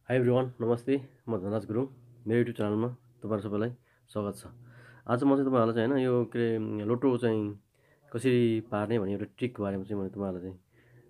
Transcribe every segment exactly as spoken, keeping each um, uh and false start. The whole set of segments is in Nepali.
हाई एभ्रिवान, नमस्ते। म धनराज गुरुङ। मेरो युट्युब च्यानलमा तपाईँहरू सबैलाई स्वागत छ। आज म चाहिँ तपाईँहरूलाई चाहिँ होइन यो के अरे लोटो चाहिँ कसरी पार्ने भन्ने एउटा ट्रिकको बारेमा चाहिँ मैले तपाईँहरूलाई चाहिँ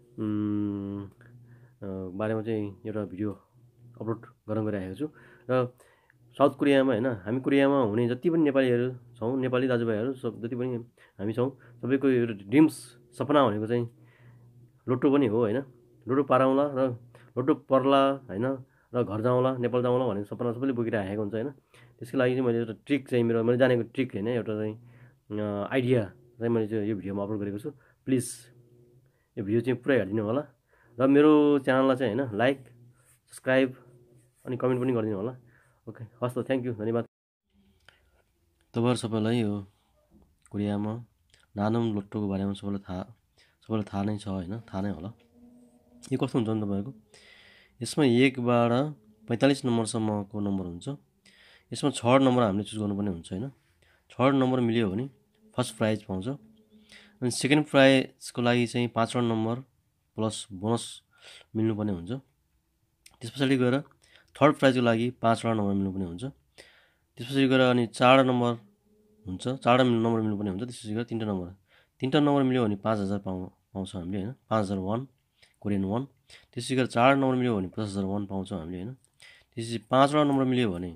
बारेमा चाहिँ एउटा भिडियो अपलोड गर्न गइरहेको छु। र साउथ कोरियामा होइन हामी कोरियामा हुने जति पनि नेपालीहरू छौँ, नेपाली दाजुभाइहरू सब जति पनि हामी छौँ, सबैको एउटा ड्रिम्स सपना भनेको चाहिँ लोटो पनि हो होइन। लोटो पारौँला र लोटो पर्ला होइन र घर जाउँला, नेपाल जाउँला भन्ने सपना सबैले बोकिरहेको हुन्छ होइन। त्यसको लागि चाहिँ मैले एउटा ट्रिक चाहिँ मेरो मैले जानेको ट्रिक होइन, एउटा चाहिँ आइडिया चाहिँ मैले चाहिँ यो भिडियोमा अपलोड गरेको छु। प्लिज यो भिडियो चाहिँ पुरै हेरिदिनु होला र मेरो च्यानललाई चाहिँ होइन लाइक, सब्सक्राइब अनि कमेन्ट पनि गरिदिनु होला। ओके, हस् त, थ्याङ्क यू, धन्यवाद। तपाईँहरू सबैलाई यो कोरियामा नानोङ लोटोको बारेमा सबैलाई थाहा सबैलाई थाहा नै छ होइन, थाहा नै होला। यो कस्तो हुन्छ नि तपाईँहरूको, यसमा एकबाट पैँतालिस नम्बरसम्मको नम्बर हुन्छ। यसमा छवटा नम्बर हामीले चुज गर्नुपर्ने हुन्छ होइन। छवटा नम्बर मिल्यो भने फर्स्ट प्राइज पाउँछ। अनि सेकेन्ड प्राइजको लागि चाहिँ पाँचवटा नम्बर प्लस बोनस मिल्नुपर्ने हुन्छ। त्यस पछाडि गएर थर्ड प्राइजको लागि पाँचवटा नम्बर मिल्नुपर्ने हुन्छ। त्यस पछाडि गएर अनि चारवटा नम्बर हुन्छ, चारवटा नम्बर मिल्नुपर्ने हुन्छ। त्यसपछि गएर तिनवटा नम्बर तिनवटा नम्बर मिल्यो भने पाँच हजार पाउँ पाउँछ हामीले होइन, पाँच हजार वान कोरियन वान। त्यसपछि गएर चार नम्बर मिल्यो भने पचास हजार वान पाउँछौँ हामीले होइन। त्यसपछि पाँचवटा नम्बर मिल्यो भने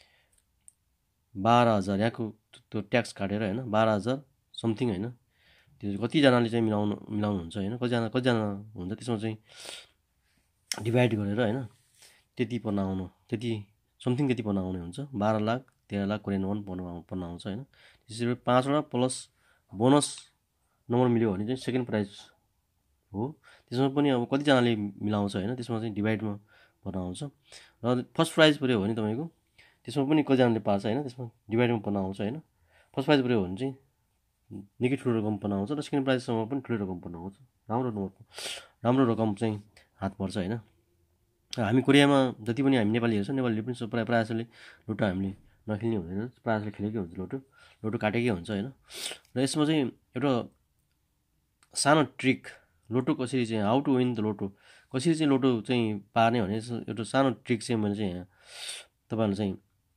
बाह्र हजार यहाँको त्यो ट्याक्स काटेर होइन, बाह्र हजार समथिङ होइन। त्यो कतिजनाले चाहिँ मिलाउनु मिलाउनुहुन्छ होइन, कतिजना कतिजना हुन्छ त्यसमा चाहिँ डिभाइड गरेर होइन त्यति पर्न आउनु त्यति समथिङ त्यति पर्न आउने हुन्छ। बाह्र लाख तेह्र लाख कोरियन वान पर्न पर्न आउँछ होइन। त्यसरी पाँचवटा प्लस बोनस नम्बर मिल्यो भने चाहिँ सेकेन्ड प्राइज हो। त्यसमा पनि अब कतिजनाले मिलाउँछ होइन, त्यसमा चाहिँ डिभाइडमा पर्न आउँछ। र फर्स्ट प्राइज पऱ्यो भने तपाईँको त्यसमा पनि कतिजनाले पार्छ होइन, त्यसमा डिभाइडमा पर्न आउँछ होइन। फर्स्ट प्राइज पऱ्यो भने चाहिँ निकै ठुलो रकम पर्न आउँछ र सेकेन्ड प्राइजसम्म पनि ठुलो रकम पर्न आउँछ। राम्रो नम्बरको राम्रो रकम चाहिँ हात पर्छ होइन। हामी कोरियामा जति पनि हामी नेपालीहरू छ, नेपालीले पनि प्रायः प्रायः जसले लोटो हामीले नखेल्ने हुँदैन, प्रायः जसले खेलेकै हुन्छ, लोटो लोटो काटेकै हुन्छ होइन। र यसमा चाहिँ एउटा सानो ट्रिक, लोटो कसरी चाहिँ how to win the lotto, कसरी चाहिँ लोटो चाहिँ पार्ने भने एउटा सानो ट्रिक चाहिँ मैले चाहिँ यहाँ तपाईँहरूलाई चाहिँ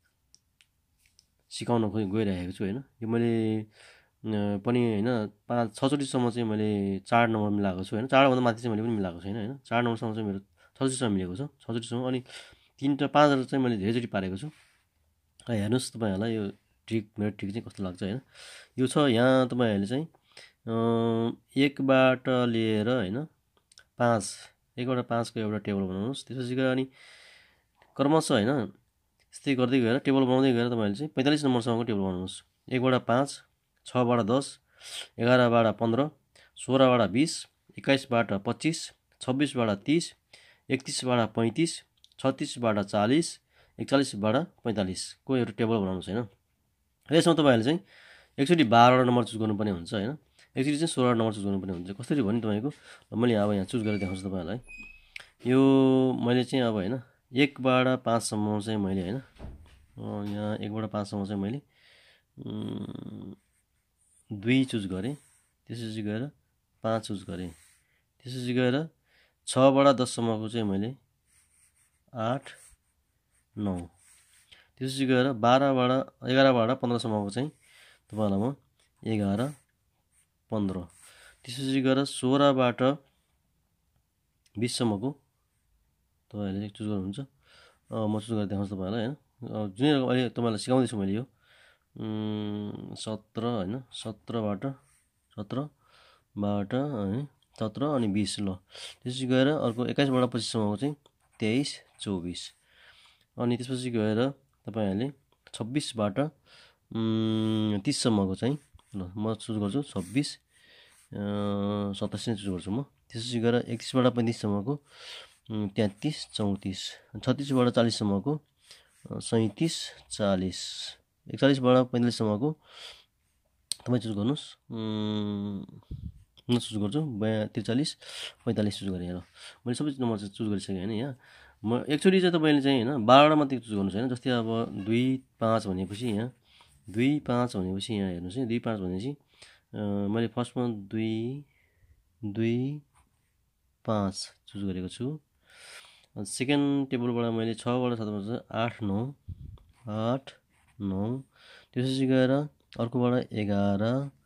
सिकाउन खोइ गइरहेको छु होइन। यो मैले पनि होइन पाँच छचोटिसम्म चाहिँ मैले चार नम्बर मिलाएको छु होइन। चारभन्दा माथि चाहिँ मैले पनि मिलाएको छैन होइन। चार नम्बरसम्म चाहिँ मेरो छचोटिसम्म मिलेको छ, छचोटिसम्म। अनि तिनवटा पाँचवटा चाहिँ मैले धेरैचोटि पारेको छु। हेर्नुहोस् तपाईँहरूलाई यो ट्रिक, मेरो ट्रिक चाहिँ कस्तो लाग्छ होइन। यो छ यहाँ तपाईँहरूले चाहिँ एकबाट लिएर होइन पाँच एकबाट पाँचको एउटा टेबल बनाउनुहोस्। त्यसपछि गएर अनि क्रमशः होइन यस्तै गर्दै गएर टेबल बनाउँदै गएर तपाईँहरूले चाहिँ पैँतालिस नम्बरसम्मको टेबल बनाउनुहोस्। एकबाट पाँच, छबाट दस, एघारबाट पन्ध्र, सोह्रबाट बिस, एक्काइसबाट पच्चिस, छब्बिसबाट तिस, एकतिसबाट पैँतिस, छत्तिसबाट चालिस, एकचालिसबाट पैँतालिसको एउटा टेबल बनाउनुहोस् होइन। र यसमा तपाईँहरूले चाहिँ एकचोटि बाह्रवटा नम्बर चुज गर्नुपर्ने हुन्छ होइन, एकचोटि चाहिँ सोह्रवटा नम्बर चुज गर्नुपर्ने हुन्छ। कसरी भने तपाईँको मैले अब यहाँ चुज गरेर देखाउँछु तपाईँहरूलाई। यो मैले चाहिँ अब होइन एकबाट पाँचसम्म चाहिँ मैले होइन, यहाँ एकबाट पाँचसम्म चाहिँ मैले दुई चुज गरेँ। त्यसपछि गएर पाँच चुज गरेँ। त्यसपछि गएर छबाट दससम्मको चाहिँ मैले आठ नौ। त्यसपछि गएर बाह्रबाट एघारबाट पन्ध्रसम्मको चाहिँ तपाईँलाई म एघार पन्ध्र। त्यसपछि गएर सोह्रबाट बिससम्मको तपाईँहरूले चुज गर्नुहुन्छ। म चुज गरेर देखाउँछु तपाईँहरूलाई होइन। जुनै अहिले तपाईँलाई सिकाउँदैछु मैले यो सत्र होइन, सत्रबाट सत्रबाट है सत्र अनि बिस। ल त्यसपछि गएर अर्को एक्काइसबाट पच्चिससम्मको चाहिँ तेइस चौबिस। अनि त्यसपछि गएर तपाईँहरूले छब्बिसबाट तिससम्मको चाहिँ ल म चुज गर्छु छब्बिस सत्ताइस नै चुज गर्छु म। त्यसपछि गएर एकतिसबाट पैँतिससम्मको तेत्तिस चौतिस, छत्तिसबाट चालिससम्मको सैँतिस चालिस, एकचालिसबाट पैँतालिससम्मको तपाईँ चुज गर्नुहोस्। म चुज गर्छु बया त्रिचालिस पैँतालिस चुज गरेँ। ल मैले सबै नम्बर चाहिँ चुज गरिसकेँ होइन। यहाँ म एकचोटि चाहिँ तपाईँले चाहिँ होइन बाह्रवटा मात्रै चुज गर्नुहोस् होइन। जस्तै अब दुई पाँच भनेपछि यहाँ दुई पाँच भनेपछि यहाँ हेर्नुहोस् है, दुई पाँच भनेपछि मैले फर्स्टमा दुई दुई पाँच चुज गरेको छु। सेकेन्ड टेबलबाट मैले छबाट सात पर्छ आठ नौ आठ नौ त्यसपछि गएर अर्कोबाट एघार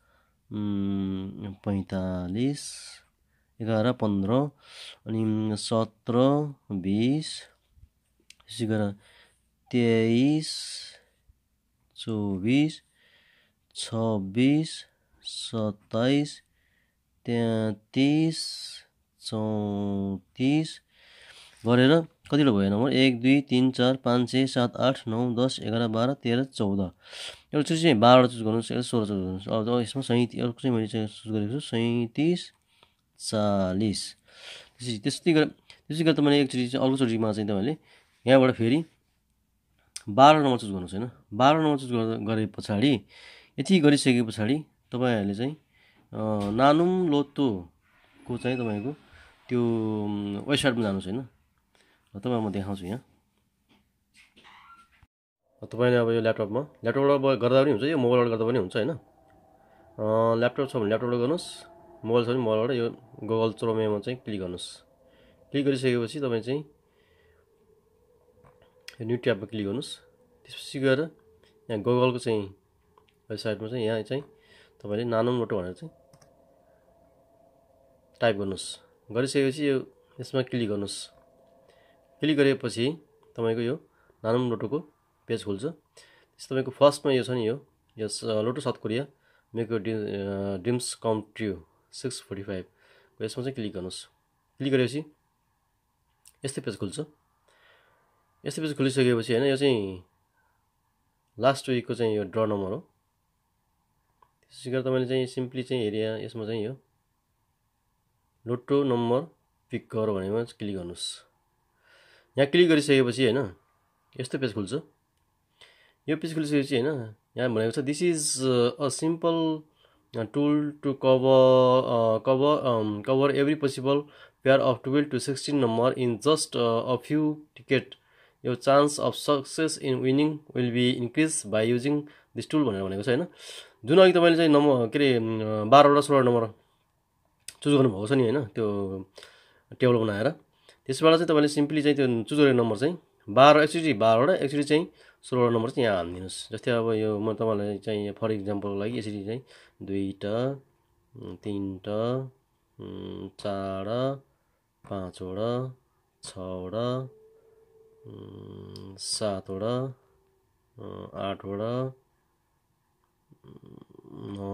पैँतालिस एघार पन्ध्र अनि सत्र बिस त्यसपछि गएर तेइस चौबिस छब्बिस सत्ताइस तेत्तिस चौतिस गरेर कतिवटा भयो नम्बर एक दुई तिन चार पाँच छ सात आठ नौ दस एघार बाह्र तेह्र चौध एउटा चुज चाहिँ बाह्रवटा चुज गर्नुहोस् एउटा सोह्र चुज गर्नुहोस् अब यसमा सैँतिस अर्को चाहिँ मैले चाहिँ चुज गरेको छु सैँतिस चालिस त्यसपछि त्यस्तै गरेर त्यसै गरेर तपाईँले एकचोटि चाहिँ अर्कोचोटिमा चाहिँ तपाईँले यहाँबाट फेरि बाह्र नम्बर चुज गर्नुहोस् होइन बाह्र नम्बर चुज गरे पछाडि यति गरिसके पछाडि तपाईँहरूले चाहिँ नानुम लोतोको चाहिँ तपाईँको त्यो वेबसाइटमा जानुहोस् होइन तपाईँ म देखाउँछु यहाँ तपाईँले अब यो ल्यापटपमा ल्यापटपबाट गर्दा पनि हुन्छ यो मोबाइलबाट गर्दा पनि हुन्छ होइन ल्यापटप छ भने ल्यापटपबाट गर्नुहोस् मोबाइल छ भने मोबाइलबाट यो गुगल क्रोममा चाहिँ क्लिक गर्नुहोस् क्लिक गरिसकेपछि तपाईँ चाहिँ यो न्यू ट्याबमा क्लिक गर्नुहोस् त्यसपछि गएर यहाँ गुगलको चाहिँ वेबसाइटमा चाहिँ यहाँ चाहिँ तपाईँले नानुम लोटो भनेर चाहिँ टाइप गर्नुहोस् गरिसकेपछि यो यसमा क्लिक गर्नुहोस् क्लिक गरेपछि तपाईँको यो नानुम लोटोको पेज खुल्छ त्यस तपाईँको फर्स्टमा यो छ नि यो यस लोटो साउथ कोरिया मेरो dreams come true six forty five यसमा चाहिँ क्लिक गर्नुहोस् क्लिक गरेपछि यस्तै पेज खुल्छ यस्तै पेज खुलिसकेपछि होइन यो चाहिँ लास्ट विकको चाहिँ यो ड्र नम्बर हो त्यसै गरेर तपाईँले चाहिँ सिम्पली चाहिँ एरिया यसमा चाहिँ यो लोटो नम्बर पिक गर भनेमा क्लिक गर्नुहोस् यहाँ क्लिक गरिसकेपछि होइन यस्तो पेज खुल्छ यो पेज खुलिसकेपछि होइन यहाँ भनेको छ this is a simple tool to cover cover cover every possible pair of twelve to sixteen number in just a few ticket यो chance of success in winning will be increase by using this tool भनेर भनेको छ होइन जुन अघि तपाईँले चाहिँ नम्बर के अरे बाह्रवटा सोह्र नम्बर चुज गर्नुभएको छ नि होइन त्यो टेबल बनाएर त्यसबाट चाहिँ तपाईँले सिम्पली चाहिँ त्यो चुज गरेको नम्बर चाहिँ बाह्र एकचोटि बाह्रवटा एकचोटि चाहिँ सोह्रवटा नम्बर चाहिँ यहाँ हालिदिनुहोस् जस्तै अब यो म तपाईँलाई चाहिँ फर इक्जाम्पलको लागि यसरी चाहिँ दुईवटा तिनवटा चारवटा पाँचवटा छवटा सातवटा आठवटा नौ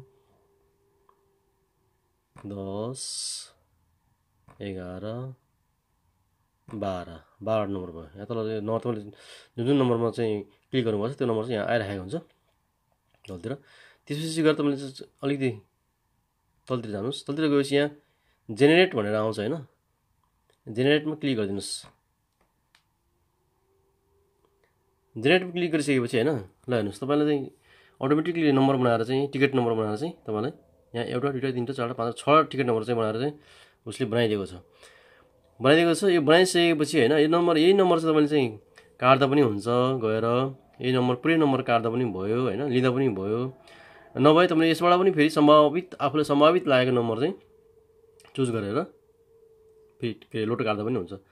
दस एघार बाह्र बाह्र नम्बर भयो यहाँ तल न तपाईँले जुन जुन नम्बरमा चाहिँ क्लिक गर्नुभएको छ त्यो नम्बर चाहिँ यहाँ आइरहेको हुन्छ तलतिर त्यसपछि गएर तपाईँले चाहिँ अलिकति तलतिर जानुहोस् तलतिर गएपछि यहाँ जेनेरेट भनेर आउँछ होइन जेनेरेटमा क्लिक गरिदिनुहोस् जेनेरेटमा क्लिक गरिसकेपछि होइन ल हेर्नुहोस् तपाईँलाई चाहिँ अटोमेटिकली नम्बर बनाएर चाहिँ टिकट नम्बर बनाएर चाहिँ तपाईँलाई यहाँ एउटा दुईवटा तिनवटा चारवटा पाँचवटा छवटा टिकट नम्बर चाहिँ बनाएर चाहिँ उसले बनाइदिएको छ बनाइदिएको छ यो बनाइसकेपछि होइन यो नम्बर यही नम्बर चाहिँ तपाईँले चाहिँ काट्दा पनि हुन्छ गएर यही नम्बर पुरै नम्बर काट्दा पनि भयो होइन लिँदा पनि भयो नभए तपाईँले यसबाट पनि फेरि सम्भावित आफूले सम्भावित लागेको नम्बर चाहिँ चुज गरेर फेरि के लोटो काट्दा पनि हुन्छ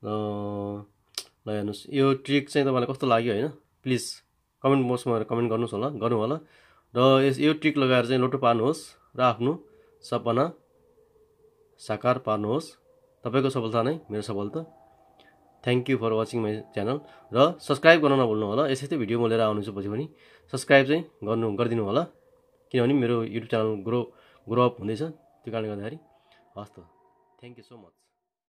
ल हेर्नुहोस् यो ट्रिक चाहिँ तपाईँलाई कस्तो लाग्यो होइन प्लिज कमेन्ट बक्समा कमेन्ट गर्नुहोस् होला गर्नु होला र यस यो ट्रिक लगाएर चाहिँ लोटो पार्नुहोस् र आफ्नो सपना साकार पार्नुहोस् तपाईँको सफलता नै मेरो सफलता thank you for watching my channel र सब्सक्राइब गर्न नभुल्नु होला यसै त्यो भिडियो म लिएर आउनेछु पछि पनि सब्सक्राइब चाहिँ गर्नु गरिदिनु होला किनभने मेरो YouTube channel grow grow up हुँदैछ त्यो कारणले गर्दाखेरि हस् त थ्याङ्क यू सो मच